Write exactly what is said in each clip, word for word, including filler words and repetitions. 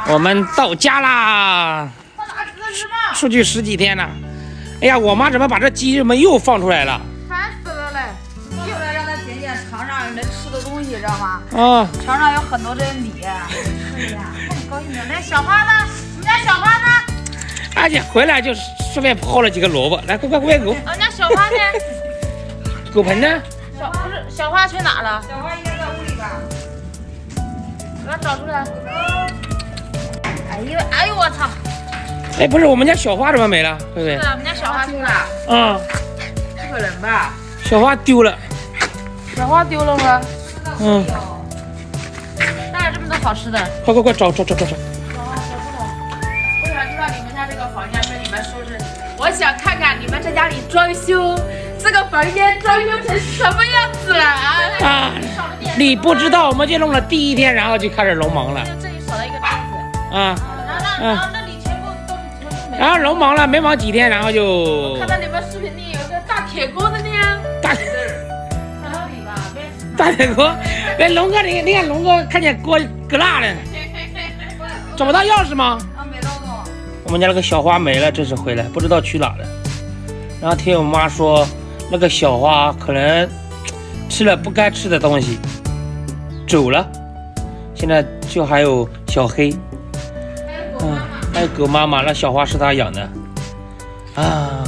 我们到家啦！出去十几天了。哎呀，我妈怎么把这鸡们又放出来了？ 烦死了嘞！放出来让它捡捡场上能吃的东西，知道吗？ 啊， 场上有很多这米。哎呀，看你高兴的。来，小花呢？我们家小花呢？ 而且回来就顺便薅了几个萝卜。来，快快快给我！ 我们家小花呢？ 狗盆呢？ 小不是小花去哪了？小花应该在屋里吧？给它找出来。哎呦哎呦我操！ 哎，不是，我们家小花怎么没了？对不对？ 是我们家小花丢了。 啊， 不可能吧？ 小花丢了。 小花丢了吗？ 嗯。 哪有这么多好吃的？ 快快快找找找找找！ 找啊找不到。我想知道你们家这个房间被你们收拾，我想看看你们这家里装修，这个房间装修成什么样子了啊？ 啊！你不知道，我们就弄了第一天，然后就开始农忙了。 这里少了一个凳子。 啊。 然后然后那里全部都全部没了。 然后农忙了，没忙几天，然后就。 看到你们视频里有个大铁锅的呢。 大。 看到里吧，别。 大铁锅，哎，龙哥，你你看龙哥看见锅搁那了，找不到钥匙吗？ 啊，没到过。 我们家那个小花没了，这次回来不知道去哪了。然后听我妈说，那个小花可能吃了不该吃的东西，走了。现在就还有小黑，嗯，还有狗妈妈，那小花是她养的啊。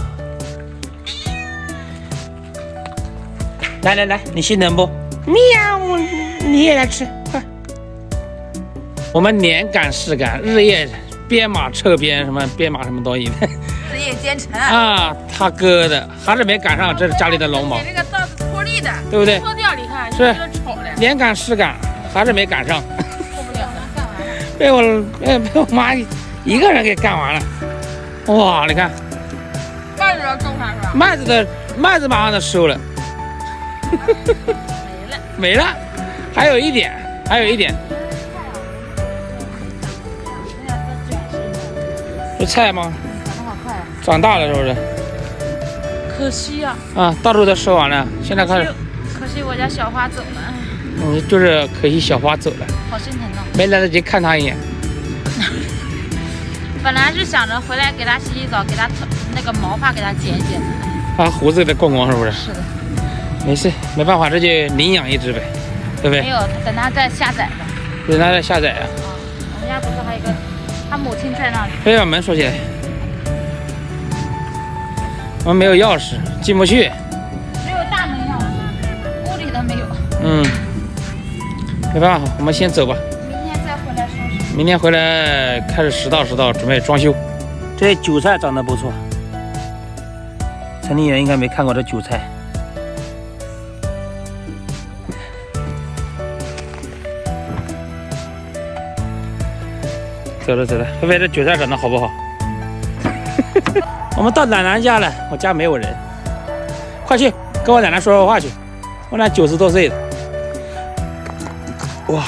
来来来，你心疼不？喵，你也来吃，快！我们连赶事赶，日夜编码测编什么编码什么东西的， 日夜兼程啊！他哥的还是没赶上，这是家里的龙毛。 这个稻子脱粒的， 对不对？ 脱掉，你看是丑了， 连赶事赶，还是没赶上。 受不了了，干完了。 被我被被我妈一个人给干完了。哇，你看， 麦子要种上是吧？ 麦子的麦子马上就收了。 没了， 没了，还有一点，还有一点。这菜吗？ 长得好快啊！ 长大了是不是？ 可惜呀、 啊。啊，到处都收完了，现在开始。 可惜我家小花走了。 嗯，就是可惜小花走了， 好心疼哦。 没来得及看她一眼。 本来是想着回来给它洗洗澡，给它那个毛发给它剪一剪的。 把胡子给它光光是不是？ 是的。 没事，没办法，这就领养一只呗，对不对？ 没有，等它再下载吧。 等它再下载啊。 啊，我们家不是还有一个，他母亲在那里。 可以把门锁起来。我们没有钥匙，进不去。 只有大门钥匙，屋里的没有。 嗯，没办法，我们先走吧。 明天再回来收拾。 明天回来开始拾到拾到，准备装修。这韭菜长得不错，城里人应该没看过这韭菜。走了走了，菲菲，这韭菜长得好不好？我们到奶奶家了，我家没有人，快去跟我奶奶说说话去。我奶九十多岁了，哇！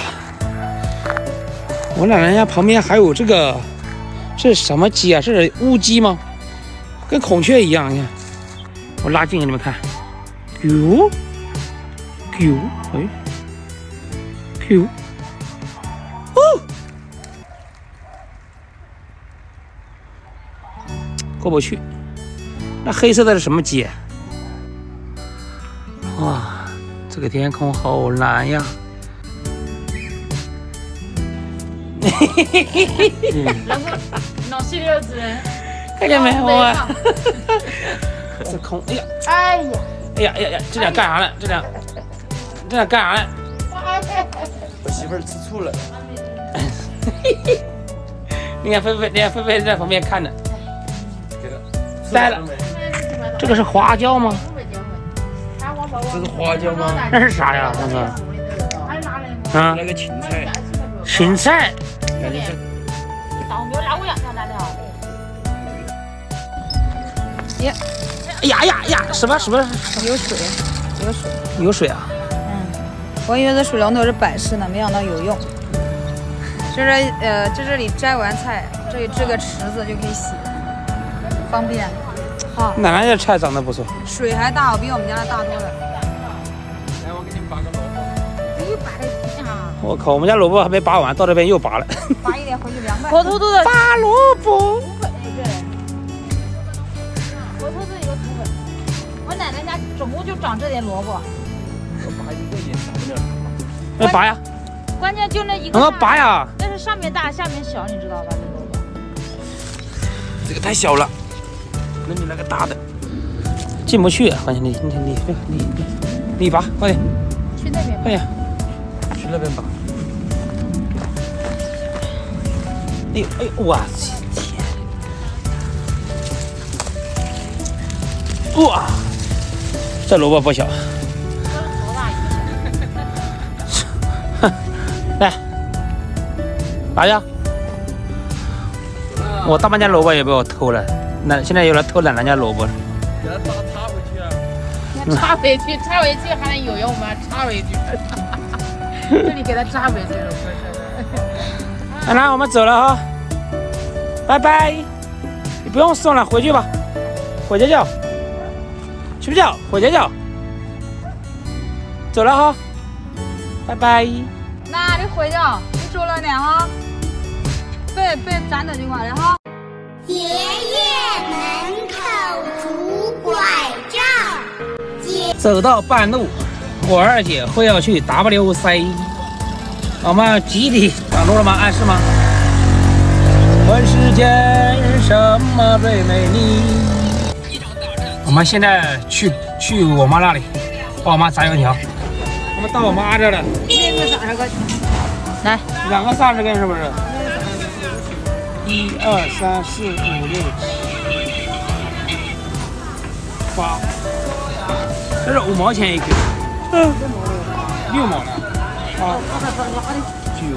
我奶奶家旁边还有这个，这是什么鸡啊？是乌鸡吗？跟孔雀一样，你看，我拉近给你们看，哟，哟，哎，哟，哦。过不去，那黑色的是什么鸡？哇，这个天空好蓝呀！ 然后脑细六指人， 看见没？我这空，哎呀， 哎呀， 哎呀，哎呀呀，这俩干啥呢？这俩，这俩干啥呢？ 我媳妇儿吃醋了。 你看菲菲，你看菲菲在旁边看着。呆了，这个是花椒吗？ 这是花椒吗？ 那是啥呀，大哥？啊， 那个芹菜。 芹菜。 感觉是。 耶！ 哎呀呀呀！什么什么？ 有水，有水， 有水啊！ 嗯，我以为这水龙头是摆饰呢，没想到有用。这是呃，在这里摘完菜，这里支个池子就可以洗。方便，好。 奶奶这菜长得不错， 水还大，比我们家的大多了。 来，我给你们拔个萝卜。 哎，拔的挺好。 我靠，我们家萝卜还没拔完，到这边又拔了。 拔一点回去两百。 活秃秃的拔萝卜。 活秃秃一个土粉。我奶奶家总共就长这点萝卜。 我拔一个也长不了。 那拔呀。 关键就那一个。 让它拔呀。 但是上面大，下面小，你知道吧？这萝卜。 这个太小了，那你来个大的。进不去，好像你你你你你你拔，快点。 去那边。 快点。 去那边拔。 哎呦哎呦，我天！哇，这萝卜不小。来，拔呀！我大半家萝卜也被我偷了，那现在有人偷奶奶家萝卜了。 给它插插回去啊！ 插回去，插回去还能有用吗？插回去，这里给它插回去了。 奶奶，我们走了哈，拜拜。你不用送了，回去吧，回家觉，睡不觉，回家觉。走了哈，拜拜。 那你回家，你走了呢哈，别别站着就完了哈。 爷爷门口拄拐杖。 走到半路，我二姐会要去 W C， 我们集体挡住了吗？暗示吗？问世间什么最美丽？我们现在去去我妈那里，帮我妈炸油条。我们到我妈这了， 两个三十块钱。 来， 两个三十根是不是？一二三四五六七八，这是五毛钱一根，嗯，六毛呢，啊，九，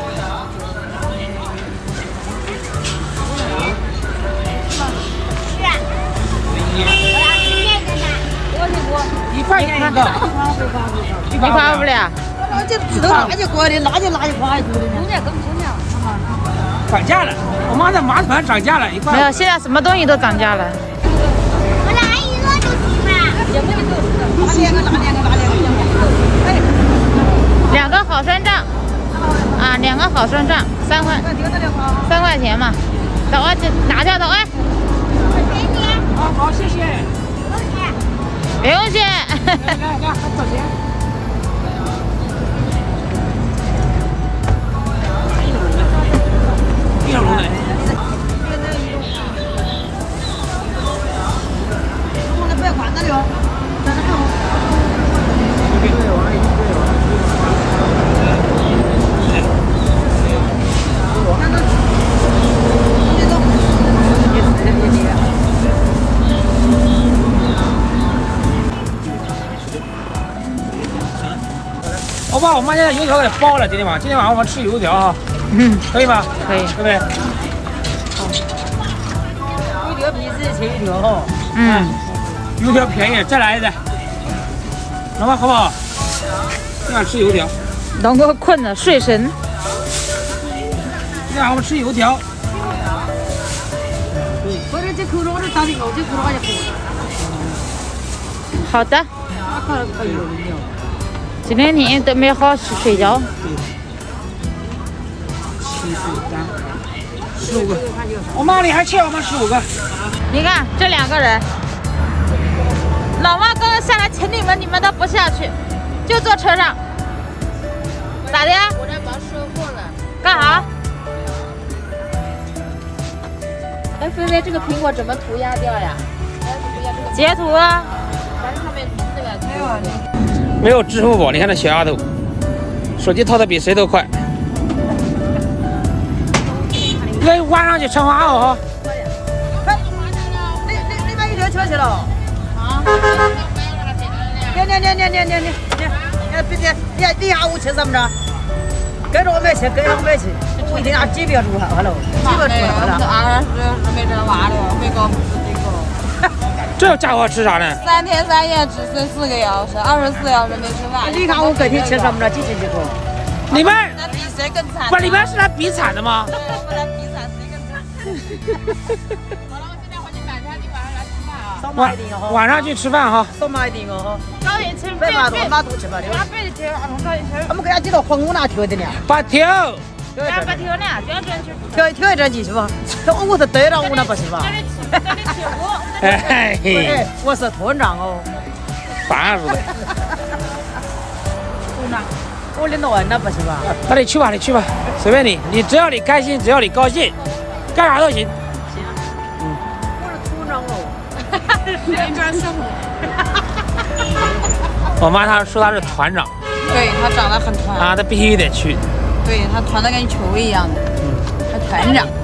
一块钱一个， 你发不了。 那这指头拿就过的，拿就拿就花一多的。中间跟不中间。 涨价了，我妈的麻团涨价了，一块。 没有，现在什么东西都涨价了。 我拿一个就行了。 拿两个，拿两个，拿两个。哎， 两个好酸账，啊，两个好酸账，三块，三块钱嘛。等我这拿掉的哎。 给你。 好好，谢谢。 不用谢。 来来来，还找钱。一笼的。 我那不要关了哟，在那看我。 我把我妈家的油条给包了，今天晚上，今天晚上我们吃油条啊，嗯，可以吗？ 可以， 对不对？ 油条皮子切油条哈。 嗯， 油条便宜，再来一袋，能吗？好不好？今晚吃油条。 龙哥困了，睡神。 今晚我们吃油条。 或者这口中是打的高，这口中也高。 好的。今天你都没好好睡觉。 七十三，十五个。我妈你还欠我们十五个。 你看这两个人，老妈刚刚下来请你们，你们都不下去，就坐车上。咋的呀？我这忙收货了。干啥？ 哎，菲菲，这个苹果怎么涂鸦掉呀？ 截图啊。 但是上面那个没有。 没有支付宝，你看那小丫头，手机掏的比谁都快。那晚上去吃花哦哈。 你你你把油条切去了？ 啊。 你你你你你你你你，哎别别，你你下午吃什么着？跟着我们去，跟着我们去。我一定要几遍住好了，几遍住好了。 二十没这娃了，没搞不是这个。 这家伙吃啥呢？ 三天三夜只睡四个小时，二十四小时没吃饭。 你看我隔天吃什么着？几斤几个？ 你们那比谁更惨？ 不，你们是来比惨的吗？ 对，我们来比惨谁更惨。好了，我现在回去买菜，你晚上来吃饭啊。 晚晚上去吃饭哈。 少买一点哦高点吃， 别买多，买多吃吧。 俺别的吃，俺们高点吃。 我们给他几道黄瓜拿挑的呢。 八条。 俺不挑呢，挑这去。 挑挑一点进去吧。这我是对了，我那不是吧？ 这里吃，这里吃我。 哎嘿， 我是团长哦。 烦死了。 团长，我领导完那不是吧？ 那你去吧，你去吧，随便你，你只要你开心，只要你高兴，干啥都行。 嗯。我是团长哦。 连庄生活。 我妈她说她是团长。 对他长得很团啊，他必须得去。 对他团的跟球一样的，嗯，他团长。